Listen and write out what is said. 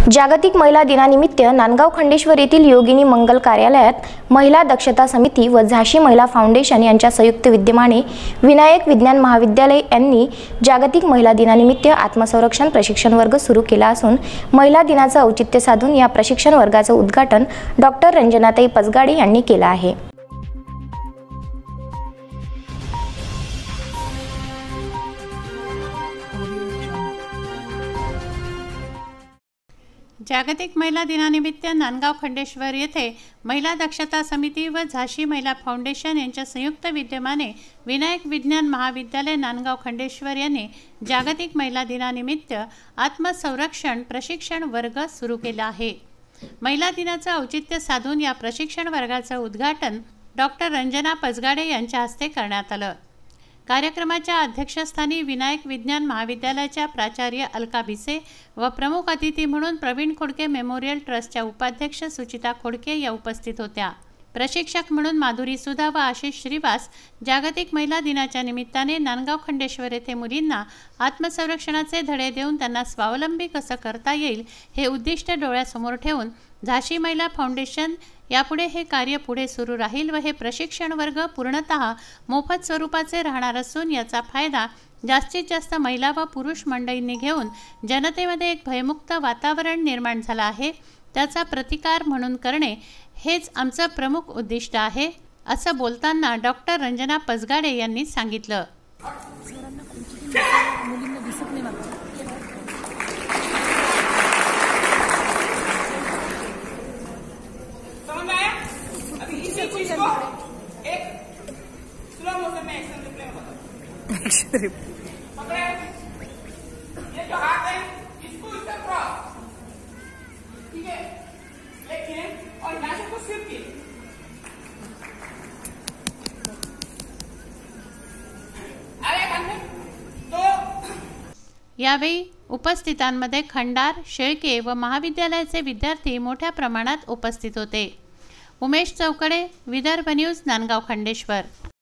जागतिक महिला दिनानिमित्त नांदगाव खंडेश्वर येथील योगिनी मंगल कार्यालयात महिला दक्षता समिती व झाशी महिला फाउंडेशन यांच्या संयुक्त विद्यमाने विनायक विज्ञान महाविद्यालय यांनी जागतिक महिला दिनानिमित्त आत्मसंरक्षण प्रशिक्षण वर्ग सुरू केला असून महिला दिनाचे औचित्य साधून या प्रशिक्षण वर्गाचे उद्घाटन डॉक्टर रंजनाताई पजगाडे यांनी केले आहे। जागतिक महिला दिनानिमित्त नांदगाव खंडेश्वर येथे महिला दक्षता समिती व झाशी महिला फाउंडेशन यांच्या संयुक्त विद्यमाने विनायक विज्ञान महाविद्यालय नांदगाव खंडेश्वर यांनी जागतिक महिला दिनानिमित्त आत्मसंरक्षण प्रशिक्षण वर्ग सुरू केला आहे। महिला दिनाचे औचित्य साधून या प्रशिक्षण वर्गाचे उद्घाटन डॉक्टर रंजना पजगाडे यांच्या हस्ते करण्यात आले। कार्यक्रमाच्या अध्यक्षस्थानी विनायक विज्ञान महाविद्यालयाच्या प्राचार्य अलका भिसे व प्रमुख अतिथी म्हणून प्रवीण खोडके मेमोरियल ट्रस्टच्या उपाध्यक्ष सुचिता खोडके या उपस्थित होत्या। प्रशिक्षक म्हणून माधुरी सुधा व आशिष श्रीवास जागतिक महिला दिनाच्या निमित्ताने नांदगाव खंडेश्वर येथे मुलींना आत्मसंरक्षणाचे धडे देऊन त्यांना स्वावलंबी कसे करता येईल हे उद्दिष्ट डोळ्यासमोर ठेवून झाशी महिला फाउंडेशन यापुढे हे कार्य पुढे सुरू राहील व हे प्रशिक्षण वर्ग पूर्णतः मोफत स्वरूपाचे राहणार असून याचा फायदा जास्तीत जास्त महिला व पुरुष मंडळींनी घेऊन जनतेमध्ये एक भयमुक्त वातावरण निर्माण झाला आहे त्याचा प्रतिकार म्हणून करणे हेच आमचे प्रमुख उद्दिष्ट आहे असं बोलताना डॉक्टर रंजना पजगाडे यांनी सांगितलं। ये जो हाथ है इसको इस तरह क्रॉस, ठीक है, लेकिन और यहाँ से कुछ सिर्फ की तो यावेळी उपस्थितांमध्ये खंडार शेळके व महाविद्यालयाचे विद्यार्थी मोठ्या प्रमाणात उपस्थित होते। उमेश चौकडे, विदर्भ न्यूज, नांदगाव खंडेश्वर।